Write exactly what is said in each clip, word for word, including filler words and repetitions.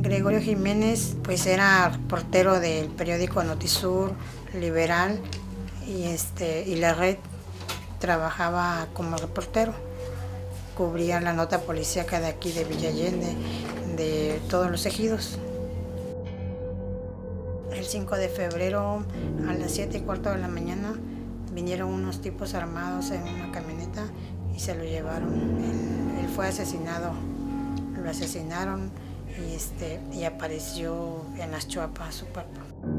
Gregorio Jiménez pues era reportero del periódico Notisur, Liberal, y, este, y La Red. Trabajaba como reportero, cubría la nota policíaca de aquí de Villa Allende, de todos los ejidos. El cinco de febrero a las siete y cuarto de la mañana vinieron unos tipos armados en una camioneta y se lo llevaron. Él, él fue asesinado, lo asesinaron y, este, y apareció en las Chuapas su cuerpo.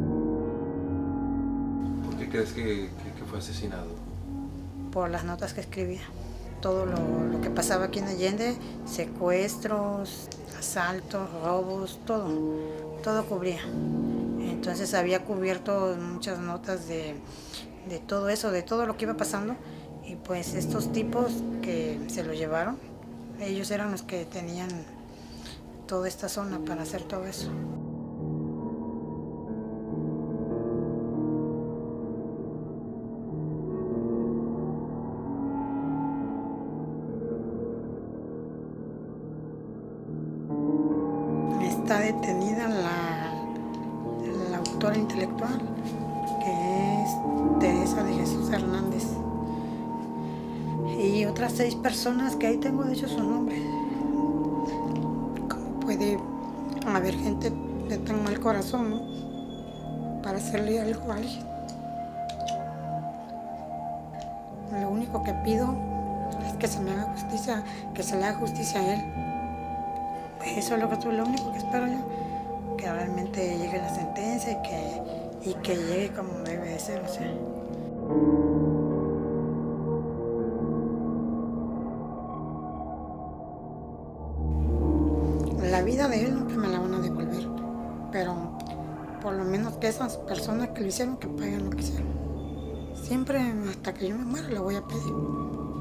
¿Por qué crees que, que, que fue asesinado? Por las notas que escribía. Todo lo, lo que pasaba aquí en Allende, secuestros, asaltos, robos, todo, todo cubría. Entonces había cubierto muchas notas de, de todo eso, de todo lo que iba pasando, y pues estos tipos que se lo llevaron, ellos eran los que tenían toda esta zona para hacer todo eso. Está detenida la, la autora intelectual, que es Teresa de Jesús Hernández, y otras seis personas que ahí tengo de hecho su nombre. ¿Cómo puede haber gente de tan mal corazón, ¿no?, para hacerle algo a alguien? Lo único que pido es que se me haga justicia, que se le haga justicia a él. Eso es lo, que, lo único que espero yo, que realmente llegue la sentencia y que, y que llegue como debe de ser, o sea. La vida de él nunca me la van a devolver, pero por lo menos que esas personas que lo hicieron, que paguen lo que hicieron. Siempre, hasta que yo me muera, lo voy a pedir.